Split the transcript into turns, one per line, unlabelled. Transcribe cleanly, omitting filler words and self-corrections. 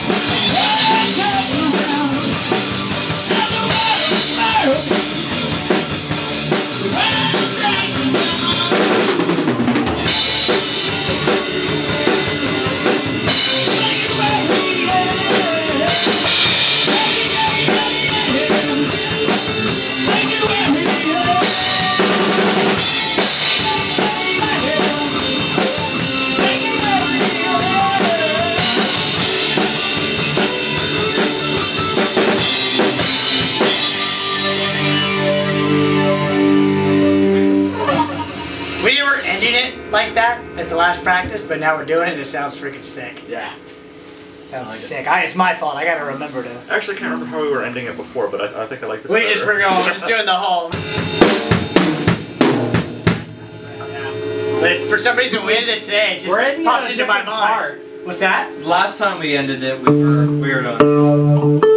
Like that at the last practice, but now we're doing it and it sounds freaking sick.
Yeah.
Sounds sick. It's my fault. I gotta remember to.
I actually can't remember how we were ending it before, but I think I like this.
We're just doing the whole. But for some reason we ended it today. It just popped into my mind. What's that?
Last time we ended it, we were doing.